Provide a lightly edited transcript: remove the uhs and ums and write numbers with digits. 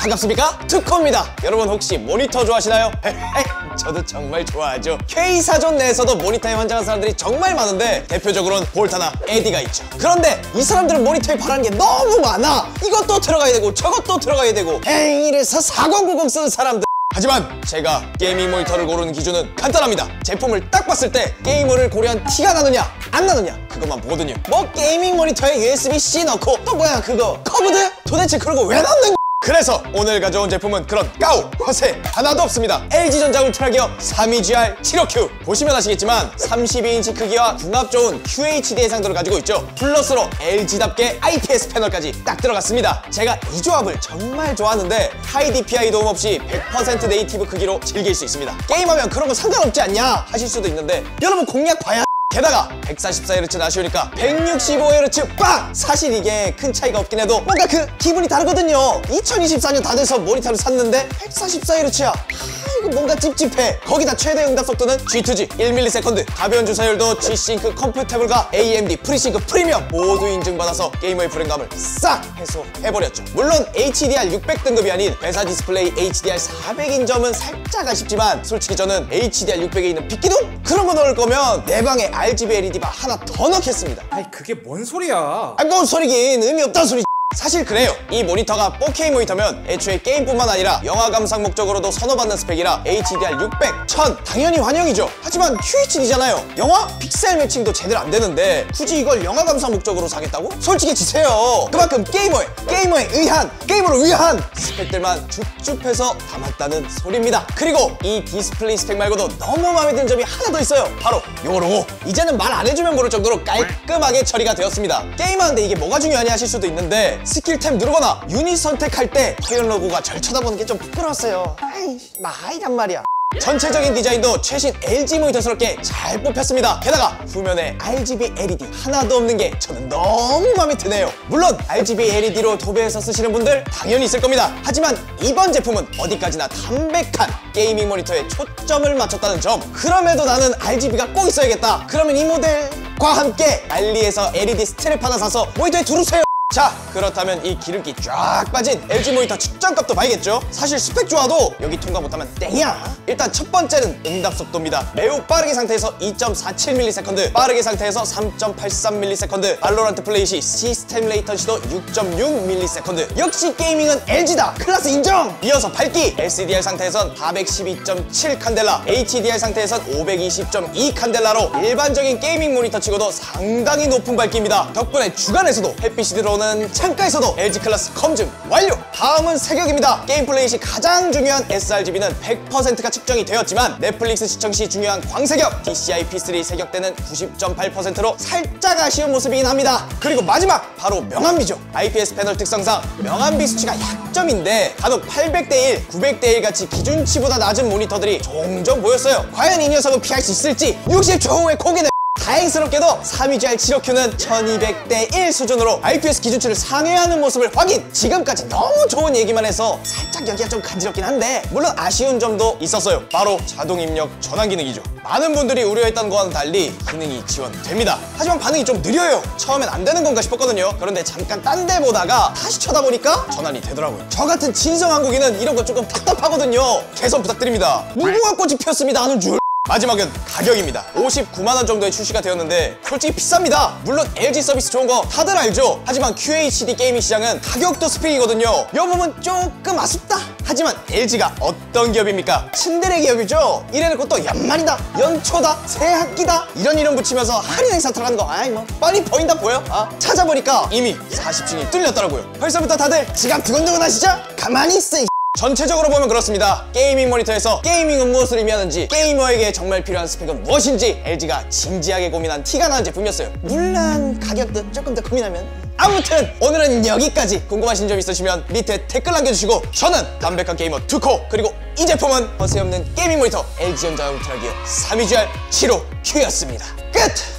반갑습니까? 투코입니다. 여러분 혹시 모니터 좋아하시나요? 저도 정말 좋아하죠. K사전 내에서도 모니터에 환장한 사람들이 정말 많은데 대표적으로는 볼타나 에디가 있죠. 그런데 이 사람들은 모니터에 바라는 게 너무 많아. 이것도 들어가야 되고 저것도 들어가야 되고 이래서 4090 쓰는 사람들. 하지만 제가 게이밍 모니터를 고르는 기준은 간단합니다. 제품을 딱 봤을 때 게이머를 고려한 티가 나느냐 안 나느냐 그것만 보거든요. 뭐 게이밍 모니터에 USB-C 넣고 또 뭐야 그거 커브드? 도대체 그런 거 왜 넣는 거야? 그래서 오늘 가져온 제품은 그런 까우, 허세 하나도 없습니다. LG전자 울트라기어 32GR75Q. 보시면 아시겠지만 32인치 크기와 궁합 좋은 QHD 해상도를 가지고 있죠. 플러스로 LG답게 IPS 패널까지 딱 들어갔습니다. 제가 이 조합을 정말 좋아하는데 하이 DPI 도움 없이 100% 네이티브 크기로 즐길 수 있습니다. 게임하면 그런 거 상관없지 않냐 하실 수도 있는데 여러분 공략 봐야 게다가 144Hz는 아쉬우니까 165Hz 빵! 사실 이게 큰 차이가 없긴 해도 뭔가 그 기분이 다르거든요. 2024년 다 돼서 모니터를 샀는데 144Hz야. 이거 뭔가 찝찝해. 거기다 최대 응답 속도는 G2G 1ms, 가벼운 주사율도 G-Sync 컴패티블과 AMD FreeSync 프리미엄 모두 인증받아서 게이머의 불행감을 싹 해소해버렸죠. 물론 HDR 600 등급이 아닌 배사 디스플레이 HDR 400인 점은 살짝 아쉽지만 솔직히 저는 HDR 600에 있는 빗기둥? 그런 거 넣을 거면 내 방에 RGB LED바 하나 더 넣겠습니다. 아니 그게 뭔 소리야? 뭔 소리긴 의미 없다는 소리. 사실 그래요. 이 모니터가 4K 모니터면 애초에 게임뿐만 아니라 영화 감상 목적으로도 선호받는 스펙이라 HDR 600, 1000 당연히 환영이죠. 하지만 QHD잖아요. 영화 픽셀 매칭도 제대로 안 되는데 굳이 이걸 영화 감상 목적으로 사겠다고? 솔직해지세요. 그만큼 게이머에 의한, 게이머를 위한 스펙들만 줍줍해서 담았다는 소리입니다. 그리고 이 디스플레이 스펙 말고도 너무 마음에 드는 점이 하나 더 있어요. 바로 요거로 이제는 말 안 해주면 모를 정도로 깔끔하게 처리가 되었습니다. 게임하는데 이게 뭐가 중요하냐 하실 수도 있는데 스킬 탭 누르거나 유닛 선택할 때 화면 로고가 절 쳐다보는 게 좀 부끄러웠어요. 마이란 말이야. 전체적인 디자인도 최신 LG 모니터스럽게 잘 뽑혔습니다. 게다가 후면에 RGB LED 하나도 없는 게 저는 너무 마음에 드네요. 물론 RGB LED로 도배해서 쓰시는 분들 당연히 있을 겁니다. 하지만 이번 제품은 어디까지나 담백한 게이밍 모니터에 초점을 맞췄다는 점. 그럼에도 나는 RGB가 꼭 있어야겠다. 그러면 이 모델과 함께 알리에서 LED 스트랩 하나 사서 모니터에 두르세요. 자, 그렇다면 이 기름기 쫙 빠진 LG 모니터 측정값도 봐야겠죠? 사실 스펙 좋아도 여기 통과 못하면 땡이야. 일단 첫 번째는 응답 속도입니다. 매우 빠르게 상태에서 2.47ms, 빠르게 상태에서 3.83ms, 발로란트 플레이 시 시스템 레이턴시도 6.6ms. 역시 게이밍은 LG다. 클래스 인정! 이어서 밝기! SDR 상태에선 412.7 칸델라, HDR 상태에선 520.2 칸델라로 일반적인 게이밍 모니터 치고도 상당히 높은 밝기입니다. 덕분에 주간에서도 햇빛이 들어오는 창가에서도 LG 클래스 검증 완료! 다음은 색역입니다. 게임 플레이 시 가장 중요한 sRGB는 100%가 측정이 되었지만 넷플릭스 시청 시 중요한 광색역 DCI-P3 색역대는 90.8%로 살짝 아쉬운 모습이긴 합니다. 그리고 마지막! 바로 명암비죠. IPS 패널 특성상 명암비 수치가 약점인데 간혹 800대1, 900대1 같이 기준치보다 낮은 모니터들이 종종 보였어요. 과연 이 녀석은 피할 수 있을지 60초 후에 공개됩니다. 다행스럽게도 32GR75Q는 1200대1 수준으로 IPS 기준치를 상회하는 모습을 확인! 지금까지 너무 좋은 얘기만 해서 살짝 여기가 좀 간지럽긴 한데 물론 아쉬운 점도 있었어요. 바로 자동 입력 전환 기능이죠. 많은 분들이 우려했던 거와는 달리 기능이 지원됩니다. 하지만 반응이 좀 느려요. 처음엔 안 되는 건가 싶었거든요. 그런데 잠깐 딴 데 보다가 다시 쳐다보니까 전환이 되더라고요. 저 같은 진성 한국인은 이런 거 조금 답답하거든요. 개선 부탁드립니다. 무궁화 꽃이 피었습니다 하는 줄. 마지막은 가격입니다. 59만원 정도에 출시가 되었는데 솔직히 비쌉니다. 물론 LG 서비스 좋은 거 다들 알죠? 하지만 QHD 게이밍 시장은 가격도 스펙이거든요. 이 부분 조금 아쉽다. 하지만 LG가 어떤 기업입니까? 친데레 기업이죠? 이래놓고 또 연말이다, 연초다, 새학기다 이런 이름 붙이면서 할인 행사 들어가는 거 아이 뭐 뻔히 보인다 보여? 찾아보니까 이미 40층이 뚫렸더라고요. 벌써부터 다들 지갑 두근두근 하시죠? 가만히 있어. 전체적으로 보면 그렇습니다. 게이밍 모니터에서 게이밍은 무엇을 의미하는지, 게이머에게 정말 필요한 스펙은 무엇인지 LG가 진지하게 고민한 티가 나는 제품이었어요. 물론 가격도 조금 더 고민하면. 아무튼 오늘은 여기까지. 궁금하신 점 있으시면 밑에 댓글 남겨주시고 저는 담백한 게이머 투코, 그리고 이 제품은 허세 없는 게이밍 모니터 LG전자 울트라기어 32GR75Q였습니다. 끝!